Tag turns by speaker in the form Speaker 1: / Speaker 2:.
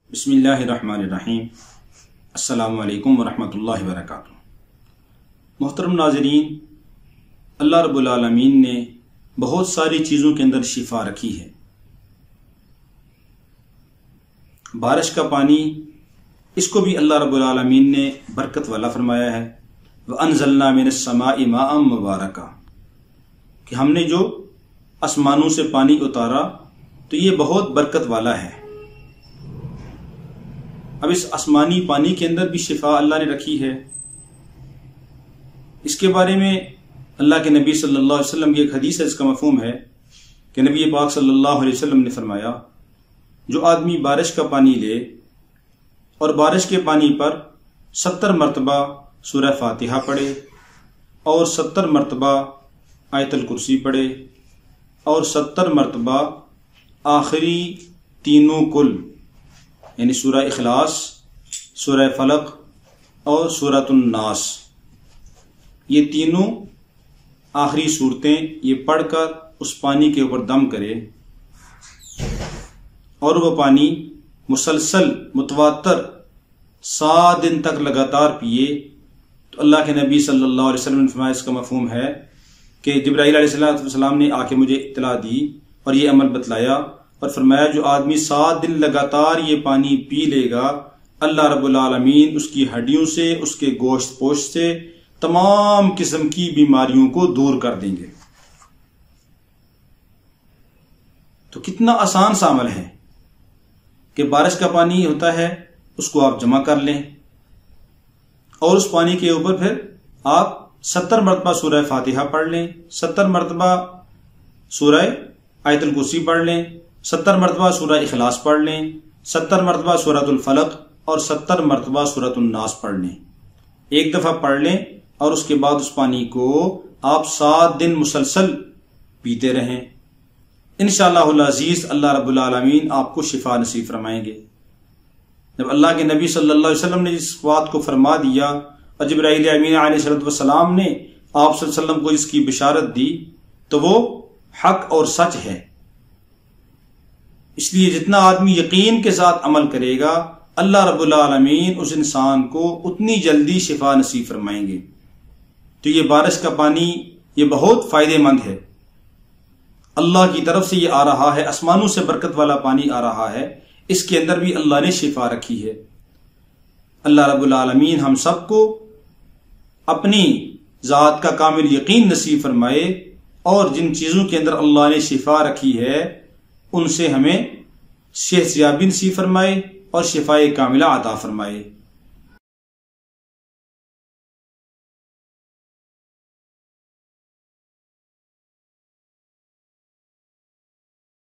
Speaker 1: بسم اللہ الرحمن الرحیم۔ السلام علیکم ورحمۃ اللہ وبرکاتہ۔ محترم ناظرین، اللہ رب العالمین نے بہت ساری چیزوں کے اندر شفا رکھی ہے۔ بارش کا پانی، اس کو بھی اللہ رب العالمین نے برکت والا فرمایا ہے۔ وَأَنزَلْنَا مِنَ السَّمَاءِ مَاءً مُبَارَكًا، کہ ہم نے جو آسمانوں سے پانی اتارا تو یہ بہت برکت والا ہے۔ اب اس آسمانی پانی کے اندر بھی شفا اللہ نے رکھی ہے۔ اس کے بارے میں اللہ کے نبی صلی اللہ علیہ وسلم کی ایک حدیث ہے، اس کا مفہوم ہے کہ نبی پاک صلی اللہ علیہ وسلم نے فرمایا، جو آدمی بارش کا پانی لے اور بارش کے پانی پر 70 مرتبہ سورہ فاتحہ پڑھے اور 70 مرتبہ آیت الکرسی پڑھے اور 70 مرتبہ آخری تینوں کل یعنی سورہ اخلاص، سورہ فلق اور سورۃ الناس، یہ تینوں آخری صورتیں یہ پڑھ کر اس پانی کے اوپر دم کرے اور وہ پانی مسلسل متواتر 7 دن تک لگاتار پیے، تو اللہ کے نبی صلی اللہ علیہ وسلم نے فرمایا، اس کا مفہوم ہے کہ جبرائیل علیہ السلام نے آ کے مجھے اطلاع دی اور یہ عمل بتلایا اور فرمایا، جو آدمی 7 دن لگاتار یہ پانی پی لے گا، اللہ رب العالمین اس کی ہڈیوں سے، اس کے گوشت پوشت سے تمام قسم کی بیماریوں کو دور کر دیں گے۔ تو کتنا آسان سا عمل ہے کہ بارش کا پانی ہوتا ہے، اس کو آپ جمع کر لیں اور اس پانی کے اوپر پھر آپ 70 مرتبہ سورہ فاتحہ پڑھ لیں، 70 مرتبہ سورہ آیت الکرسی پڑھ لیں، 70 مرتبہ سورہ اخلاص پڑھ لیں، 70 مرتبہ سورۃ الفلق اور 70 مرتبہ سورۃ الناس پڑھ لیں۔ ایک دفعہ پڑھ لیں اور اس کے بعد اس پانی کو آپ 7 دن مسلسل پیتے رہیں۔ انشاءاللہ العزیز اللہ رب العالمین آپ کو شفا نصیب فرمائیں گے۔ جب اللہ کے نبی صلی اللہ علیہ وسلم نے اس بات کو فرما دیا اور جبرائیل امین علیہ السلام نے آپ صلی اللہ علیہ وسلم کو اس کی بشارت دی، تو وہ حق اور سچ ہے۔ اس لیے جتنا آدمی یقین کے ساتھ عمل کرے گا، اللہ رب العالمین اس انسان کو اتنی جلدی شفا نصیب فرمائیں گے۔ تو یہ بارش کا پانی یہ بہت فائدہ مند ہے، اللہ کی طرف سے یہ آ رہا ہے، آسمانوں سے برکت والا پانی آ رہا ہے، اس کے اندر بھی اللہ نے شفا رکھی ہے۔ اللہ رب العالمین ہم سب کو اپنی ذات کا کامل یقین نصیب فرمائے اور جن چیزوں کے اندر اللہ نے شفا رکھی ہے ان سے ہمیں صحت یابی نصیب فرمائے اور شفائے کاملہ عطا فرمائے۔